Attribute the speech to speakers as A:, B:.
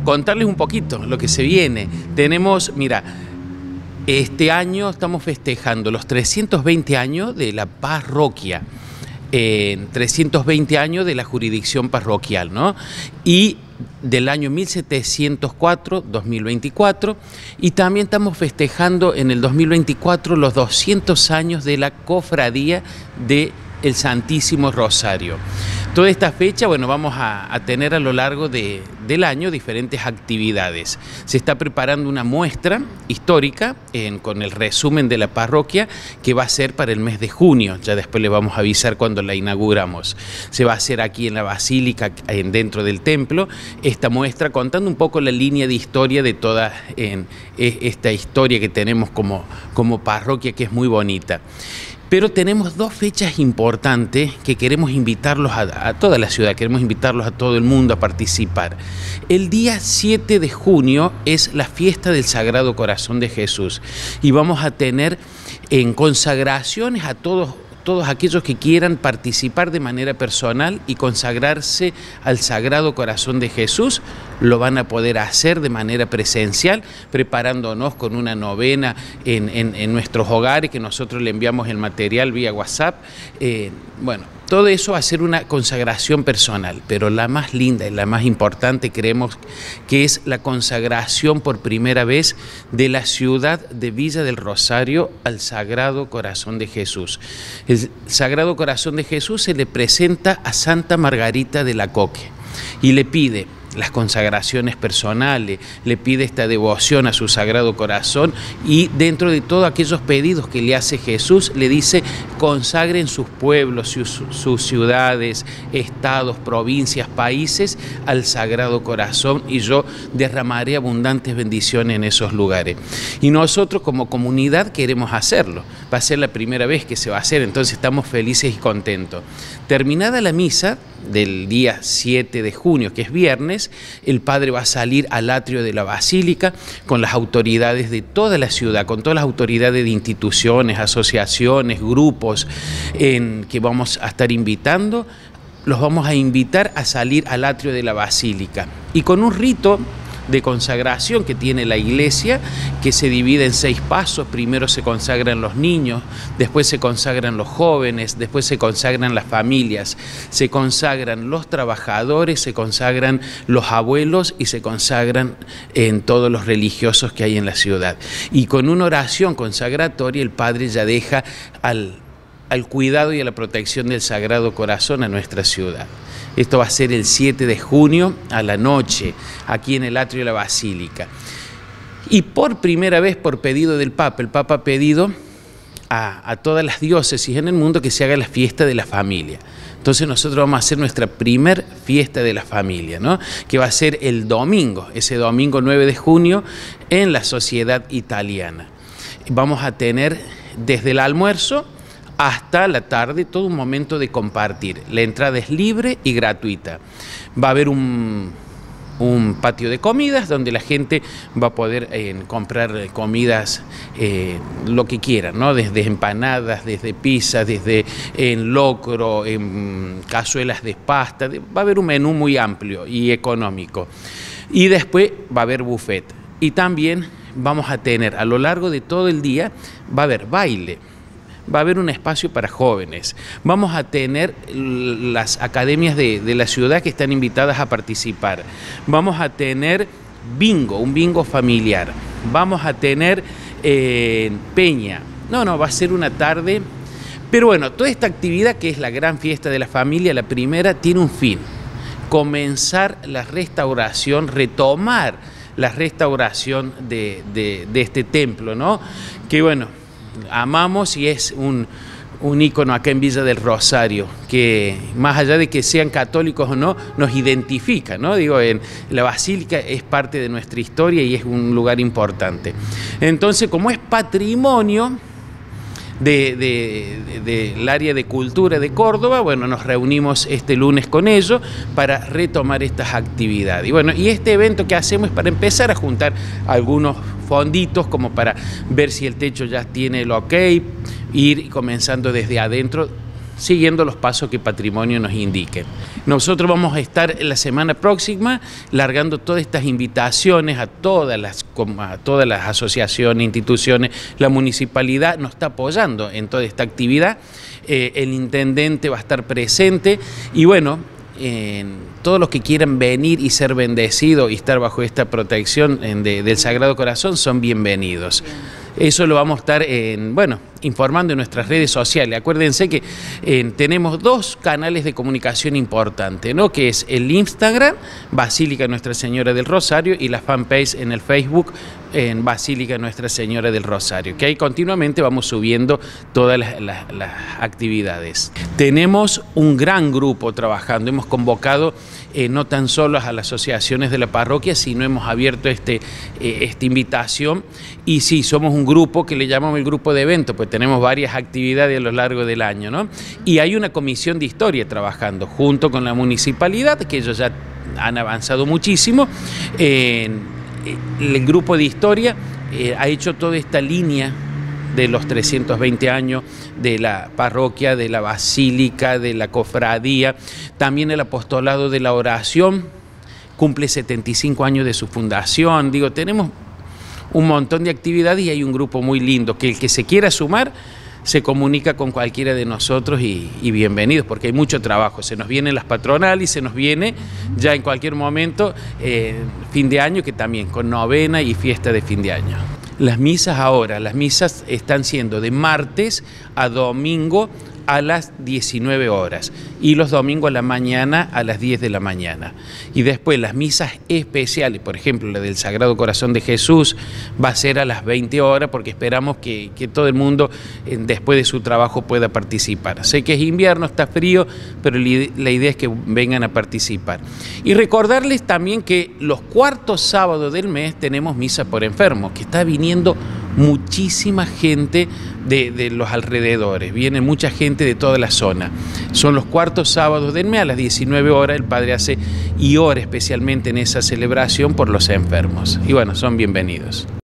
A: contarles un poquito lo que se viene. Tenemos, mira, este año estamos festejando los 320 años de la parroquia, 320 años de la jurisdicción parroquial, ¿no? Y del año 1704, 2024, y también estamos festejando en el 2024 los 200 años de la cofradía de el Santísimo Rosario. Toda esta fecha, bueno, vamos a tener a lo largo del año diferentes actividades. Se está preparando una muestra histórica con el resumen de la parroquia que va a ser para el mes de junio. Ya después les vamos a avisar cuando la inauguramos. Se va a hacer aquí en la Basílica, dentro del templo, esta muestra contando un poco la línea de historia de toda esta historia que tenemos como parroquia, que es muy bonita. Pero tenemos dos fechas importantes que queremos invitarlos a toda la ciudad, queremos invitarlos a todo el mundo a participar. El día 7 de junio es la fiesta del Sagrado Corazón de Jesús y vamos a tener en consagraciones a todos aquellos que quieran participar de manera personal y consagrarse al Sagrado Corazón de Jesús. Lo van a poder hacer de manera presencial, preparándonos con una novena en nuestros hogares, que nosotros le enviamos el material vía WhatsApp. Bueno, todo eso va a ser una consagración personal, pero la más linda y la más importante creemos que es la consagración por primera vez de la ciudad de Villa del Rosario al Sagrado Corazón de Jesús. El Sagrado Corazón de Jesús se le presenta a Santa Margarita de la Coque y le pide las consagraciones personales, le pide esta devoción a su Sagrado Corazón y dentro de todos aquellos pedidos que le hace Jesús, le dice: consagren sus pueblos, sus ciudades, estados, provincias, países al Sagrado Corazón y yo derramaré abundantes bendiciones en esos lugares. Y nosotros como comunidad queremos hacerlo, va a ser la primera vez que se va a hacer, entonces estamos felices y contentos. Terminada la misa del día 7 de junio, que es viernes, el padre va a salir al atrio de la Basílica con las autoridades de toda la ciudad, con todas las autoridades de instituciones, asociaciones, grupos que vamos a estar invitando. Los vamos a invitar a salir al atrio de la Basílica y con un rito de consagración que tiene la iglesia, que se divide en 6 pasos. Primero se consagran los niños, después se consagran los jóvenes, después se consagran las familias, se consagran los trabajadores, se consagran los abuelos y se consagran en todos los religiosos que hay en la ciudad. Y con una oración consagratoria el Padre ya deja al cuidado y a la protección del Sagrado Corazón a nuestra ciudad. Esto va a ser el 7 de junio a la noche, aquí en el atrio de la Basílica. Y por primera vez, por pedido del Papa, el Papa ha pedido a todas las diócesis en el mundo que se haga la fiesta de la familia. Entonces nosotros vamos a hacer nuestra primer fiesta de la familia, ¿no? Que va a ser el domingo, ese domingo 9 de junio, en la Sociedad Italiana. Vamos a tener desde el almuerzo hasta la tarde todo un momento de compartir. La entrada es libre y gratuita. Va a haber un patio de comidas donde la gente va a poder comprar comidas, lo que quieran, ¿no? Desde empanadas, desde pizzas, desde locro, cazuelas de pasta. Va a haber un menú muy amplio y económico. Y después va a haber buffet. Y también vamos a tener, a lo largo de todo el día, va a haber baile. Va a haber un espacio para jóvenes. Vamos a tener las academias de la ciudad que están invitadas a participar. Vamos a tener bingo, un bingo familiar. Vamos a tener peña. No, va a ser una tarde. Pero bueno, toda esta actividad que es la gran fiesta de la familia, la primera, tiene un fin. Comenzar la restauración, retomar la restauración de este templo, ¿no? Que bueno, amamos y es un ícono acá en Villa del Rosario, que más allá de que sean católicos o no, nos identifica, ¿no? Digo, la Basílica es parte de nuestra historia y es un lugar importante. Entonces, como es patrimonio del área de cultura de Córdoba, bueno, nos reunimos este lunes con ellos para retomar estas actividades. Y bueno, y este evento que hacemos es para empezar a juntar algunos fonditos como para ver si el techo ya tiene el ok, ir comenzando desde adentro siguiendo los pasos que Patrimonio nos indique. Nosotros vamos a estar la semana próxima largando todas estas invitaciones a todas las asociaciones, instituciones. La municipalidad nos está apoyando en toda esta actividad, el intendente va a estar presente y bueno, todos los que quieran venir y ser bendecidos y estar bajo esta protección del Sagrado Corazón son bienvenidos. Eso lo vamos a estar informando en nuestras redes sociales. Acuérdense que tenemos dos canales de comunicación importantes, ¿no? Que es el Instagram, Basílica Nuestra Señora del Rosario, y la fanpage en el Facebook, en Basílica Nuestra Señora del Rosario, que ahí continuamente vamos subiendo todas las actividades. Tenemos un gran grupo trabajando, hemos convocado no tan solo a las asociaciones de la parroquia, sino hemos abierto esta invitación, y sí, somos un grupo que le llamamos el grupo de eventos, pues tenemos varias actividades a lo largo del año, ¿no? Y hay una comisión de historia trabajando junto con la municipalidad, que ellos ya han avanzado muchísimo. El grupo de historia ha hecho toda esta línea de los 320 años de la parroquia, de la basílica, de la cofradía. También el apostolado de la oración cumple 75 años de su fundación. Digo, tenemos un montón de actividades y hay un grupo muy lindo que el que se quiera sumar se comunica con cualquiera de nosotros y bienvenidos, porque hay mucho trabajo. Se nos vienen las patronales y se nos viene ya en cualquier momento fin de año, que también con novena y fiesta de fin de año. Las misas ahora, las misas están siendo de martes a domingo a las 19 horas y los domingos a la mañana a las 10 de la mañana. Y después las misas especiales, por ejemplo la del Sagrado Corazón de Jesús, va a ser a las 20 horas porque esperamos que todo el mundo después de su trabajo pueda participar. Sé que es invierno, está frío, pero la idea es que vengan a participar. Y recordarles también que los cuartos sábados del mes tenemos misa por enfermos, que está viniendo muchísima gente de los alrededores, viene mucha gente de toda la zona. Son los cuartos sábados del mes a las 19 horas, el Padre hace y ora especialmente en esa celebración por los enfermos. Y bueno, son bienvenidos.